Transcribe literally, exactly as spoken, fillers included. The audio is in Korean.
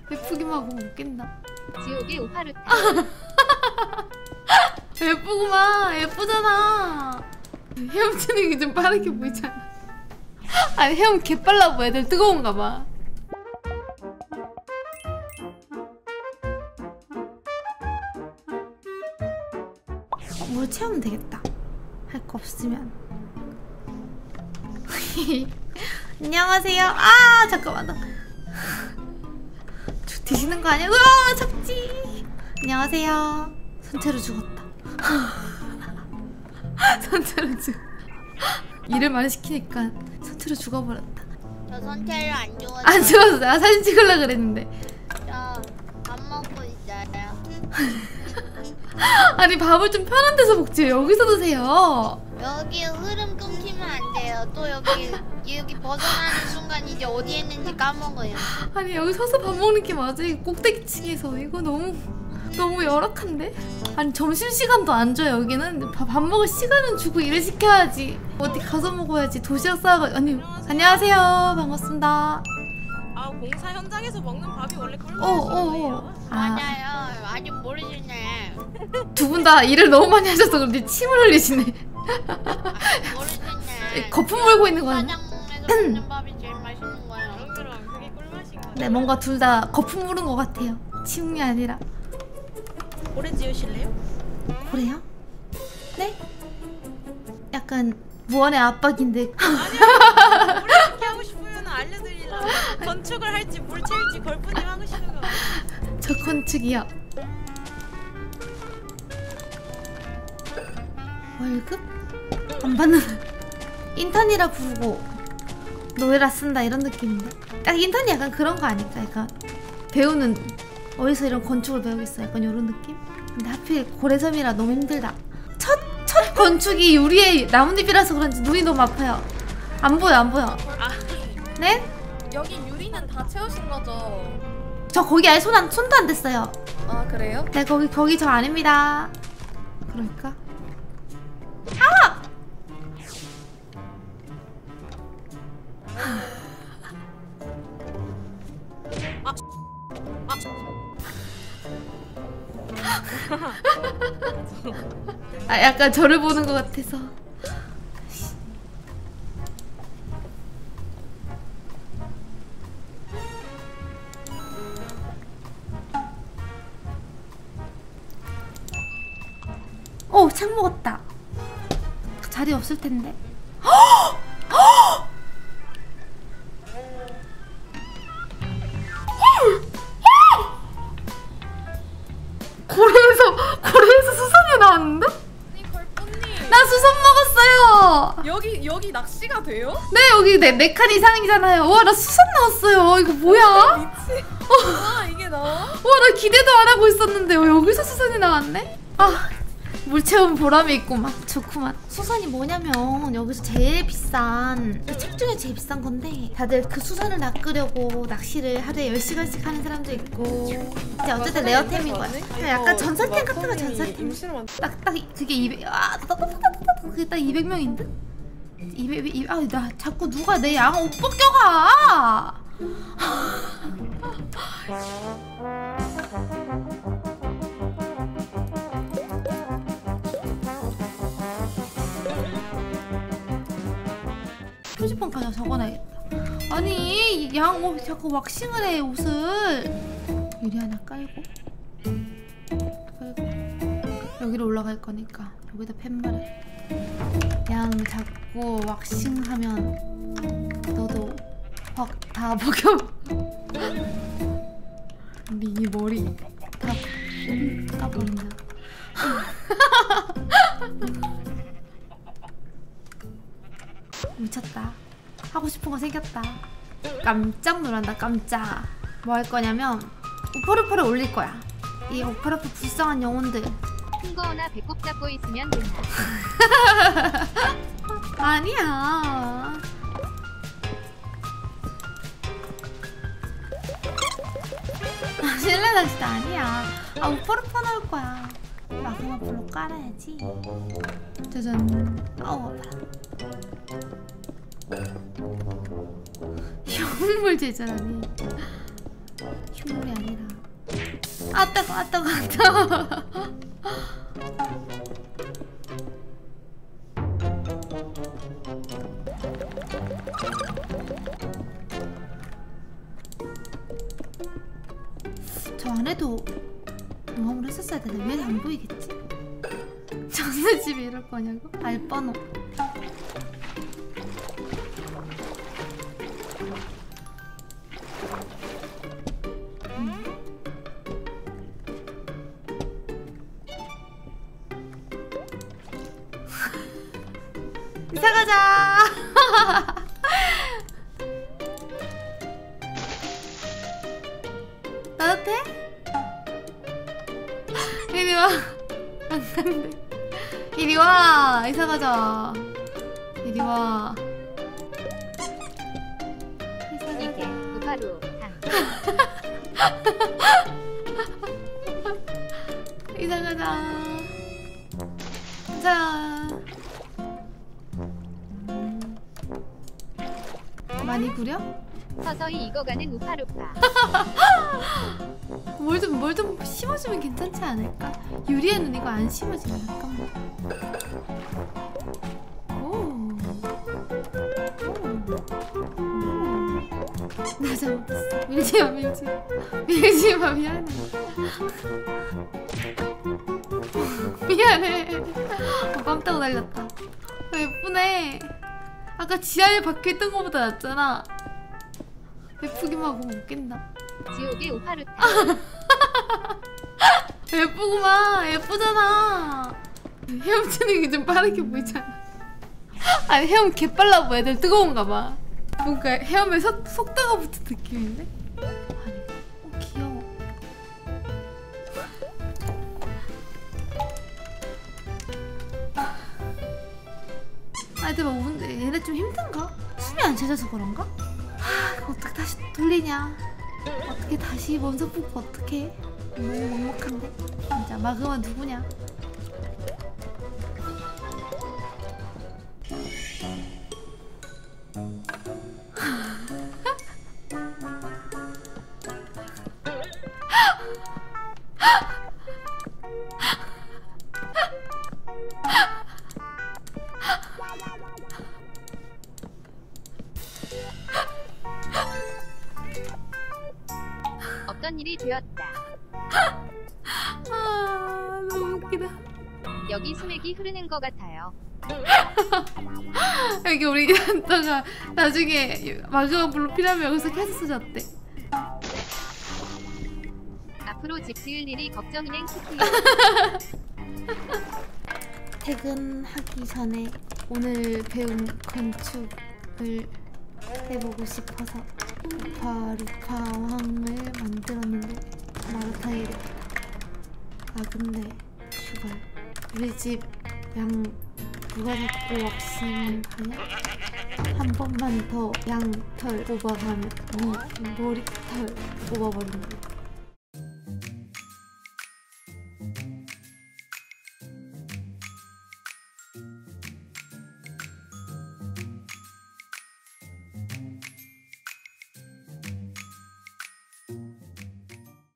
예쁘기만 하고 못 깬다. 지옥의 오파르타. 예쁘구만. 예쁘잖아. 헤엄치는 게 좀 빠르게 보이잖아. 아니 헤엄 개빨라 보여. 애들 뜨거운가 봐. 물 채우면 되겠다. 할 거 없으면. 안녕하세요. 아 잠깐만. 나 뒤지는 거 아니야? 으아 잡지. 안녕하세요. 선체로 죽었다. 선체로 죽. 일을 많이 시키니까 선체로 죽어버렸다. 저 선체를 안 죽었어요. 안 죽었어. 나 사진 찍으려 그랬는데. 저 밥 먹고 있어요. 아니 밥을 좀 편한 데서 먹지. 여기서 드세요. 여기 흐름 끊기면 안 돼요. 또 여기 여기 벗어나는 순간 이제 어디에 있는지 까먹어요. 아니 여기 서서 밥 먹는 게 맞아. 이 꼭대기층에서 이거 너무 너무 열악한데? 아니 점심시간도 안 줘요. 여기는 밥, 밥 먹을 시간은 주고 일을 시켜야지. 어디 가서 먹어야지. 도시락 싸가. 아니 안녕하세요. 반갑습니다. 아 공사 현장에서 먹는 밥이 원래 꿀맛이에요. 어, 어, 어. 아, 맞아요. 아직 모르시네. 두 분 다 일을 너무 많이 하셔서 그런지 침을 흘리시네. 아직 모르시네. 거품 물고 있는 거 아니야? 사장에서 먹는 밥이 제일 맛있는 거예요. 그럼 그럼 그게 꿀맛인 거예요. 네 뭔가 둘 다 거품 물은 것 같아요. 침이 아니라. 오래 지으실래요? 그래요? 네? 약간 무언의 압박인데. 아니요. 오래 어떻게 하고 싶으면 알려드리려고. 건축을 할지 물 채울지 걸프님 하고 싶은 거. 저 건축이요. 월급? 안 받는. 인턴이라 부르고 노예라 쓴다 이런 느낌인데. 약 인턴이 약간 그런 거 아닐까? 약간 배우는 어디서 이런 건축을 배우겠어? 약간 이런 느낌? 근데 하필 고래섬이라 너무 힘들다. 첫, 첫 건축이 유리에 나뭇잎이라서 그런지 눈이 너무 아파요. 안 보여 안 보여. 아 네? 여기 유리는 다 채우신 거죠? 저 거기 아예 손 안, 손도 안 댔어요. 아 그래요? 네 거기 거기 저 아닙니다. 그럴까? 아! 아 약간 저를 보는 것 같아서. 오, 창 먹었다. 자리 없을 텐데. 고래에서 고래에서 수산이 나왔는데? 아니 걸프님. 나 수산 먹었어요. 여기 여기 낚시가 돼요? 네 여기 네, 네 칸 이상이잖아요. 와 나 수산 나왔어요. 이거 뭐야? 미치. 와 이게 나와? 와 나 기대도 안 하고 있었는데 왜 여기서 수산이 나왔네? 아 물 채운 보람이 있구만. 좋구만. 수산이 뭐냐면 여기서 제일 비싼 그 책 중에 제일 비싼 건데 다들 그 수산을 낚으려고 낚시를 하루에 열 시간씩 하는 사람도 있고 이제 어쨌든 레어템인 거야. 그냥 약간 전설템 같은 거. 전설템. 딱딱 그게 이백. 아 따따따따따 그게 딱 이백 명인데? 이백. 아 나 자꾸 누가 내 양 옷 벗겨가. 표지판까지 적어놔야겠다. 아니 양 옷 자꾸 왁싱을 해 옷을. 유리 하나 깔고 깔고 여기로 올라갈 거니까 여기다 팻말을. 양 자꾸 왁싱하면 너도 확 다 벗겨. 우리 이 머리 다 까보인다. 미쳤다. 하고 싶은 거 생겼다. 깜짝 놀란다. 깜짝. 뭐 할 거냐면 오퍼르퍼를 올릴 거야. 이 오퍼르퍼 불쌍한 영혼들. 큰 거나 배꼽 잡고 있으면 된다. 아니야. 아, 실내 낚시도 아니야. 아 오퍼르퍼 나올 거야. 마지막 불로 깔아야지. 짜잔. 아우 영물 제자라니. 흉물이 아니라. 아 따가 아 따가 아 따가. 저 안에도 용암을 했었어야 되는데 왜 안 보이겠지? 저는 집에 이럴 거냐고? 알바노. 음. 이사 가자. 따뜻해? 이리 와. 안 간대. 이리 와. 이사 가자. 이리 와. 이게 우파루 당. 이사 가자. 자. 많이 구려? 서서히 익어가는 우파루파. 뭘 좀 뭘 좀 심어주면 괜찮지 않을까? 유리에는 이거 안 심어지나? 잠깐만. 오. 오. 나 잘못했어. 밀지마 밀지마. 밀지마 미안해. 미안해. 어, 깜짝 놀랐다. 어, 예쁘네. 아까 지하에 박혀있던 거보다 낫잖아. 예쁘기만 하고 못 낀다. 지옥의 우파루 당. 예쁘구만. 예쁘잖아. 헤엄치는 게 좀 빠르게 보이잖아. 아니 헤엄 개빨라 보여. 애들 뜨거운가 봐. 뭔가 헤엄에 속, 속도가 붙은 느낌인데? 아니 어 귀여워. 아이들 막 오는데 얘네 좀 힘든가? 숨이 안 찾아서 그런가? 하, 이거 어떻게 다시 돌리냐? 어떻게 다시 원석 뽑고 어떻게? 너무 먹먹한데? 진짜 마그마 누구냐? 어떤 일이 되었다. 아 너무 웃기다. 여기 수맥이 흐르는 것 같아요. 여기 우리 한타가 나중에 마그마 블루 필요하면 여기서 캐스 쓰셨대. 앞으로 집 지을 일이 걱정이행 키키요. 퇴근하기 전에 오늘 배운 건축을 해보고 싶어서 루파 루파 왕을 만들었는데 마라탕이래. 아 근데 슈발 우리 집 양 누가 자꾸 왁싱하냐? 한 번만 더 양털 뽑아가면 네 머리털 뽑아버린다.